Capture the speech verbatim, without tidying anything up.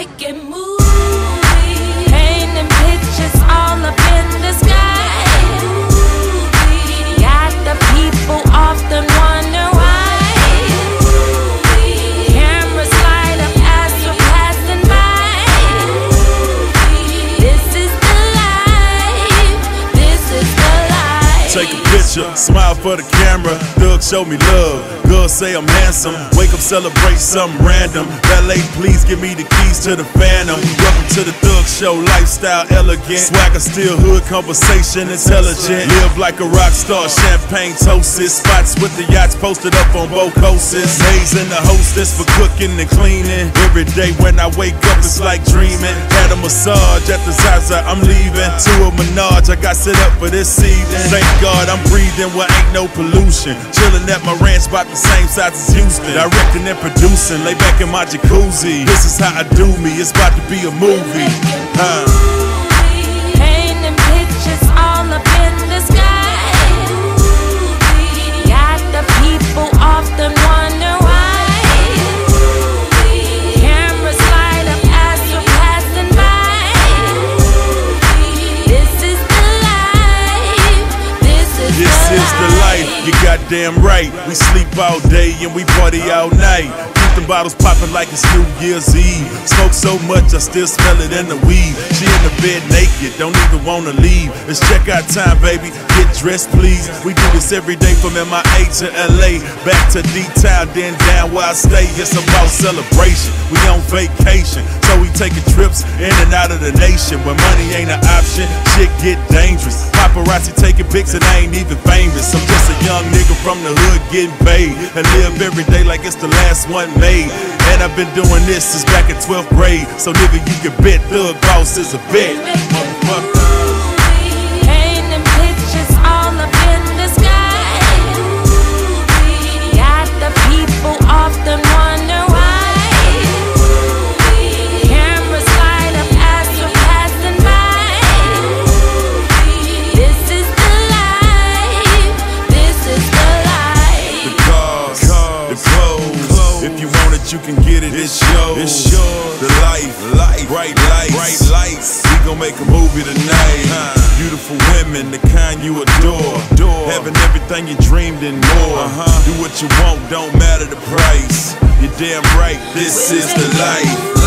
making movies, painting pictures all up in the sky. Got the people often wonder why. Cameras light up as we're passing by. This is the life, this is the life. Take a picture, smile for the camera. Thug show me love, girls say I'm handsome. Wake up, celebrate something random. Valet, please give me the keys to the Phantom. Welcome to the Thug Show, lifestyle elegant. Swagger still hood, conversation intelligent. Live like a rock star, champagne toasted. Spots with the yachts posted up on both coasts. Days in the hostess for cooking and cleaning. Every day when I wake up it's like dreaming. Had a massage at the Zaza, I'm leaving. To a Menage, I got set up for this evening. Thank God I'm breathing where ain't no pollution. Chilling at my ranch spot the same size as Houston. Directing and producing, lay back in my jacuzzi. This is how I do me, it's about to be a movie. Huh. Painting pictures all up in the sky. Got the people often wonder why. Cameras light up as we're passing by. This is the life, this is This the is the life, you goddamn right. We sleep all day and we party all night. Keep the bottles popping like it's New Year's Eve. Smoke so much I still smell it in the weed. She in the bed naked, don't even wanna leave. It's checkout time, baby, get dressed please. We do this every day from M I A to L A. Back to D-Town, then down where I stay. It's about celebration, we on vacation. So we taking trips in and out of the nation. When money ain't an option, shit get dangerous. Paparazzi taking pics and I ain't even famous. I'm just a young nigga from the hood getting paid. And live every day like it's the last one made. And I've been doing this since back in twelfth grade. So nigga, you can bet Thug Boss is a bet, motherfucker. Painting pictures all up in the sky. Got the people often wonder why. Cameras light up as we're passing by. This is the life, this is the life. The cars, the clothes. If you want it, you can get it. It's yours. It's yours. The life, life, bright lights, bright lights. We gon' make a movie tonight. Huh. Beautiful women, the kind you adore. adore. Having everything you dreamed and more. Uh-huh. Do what you want, don't matter the price. You're damn right. This is the life.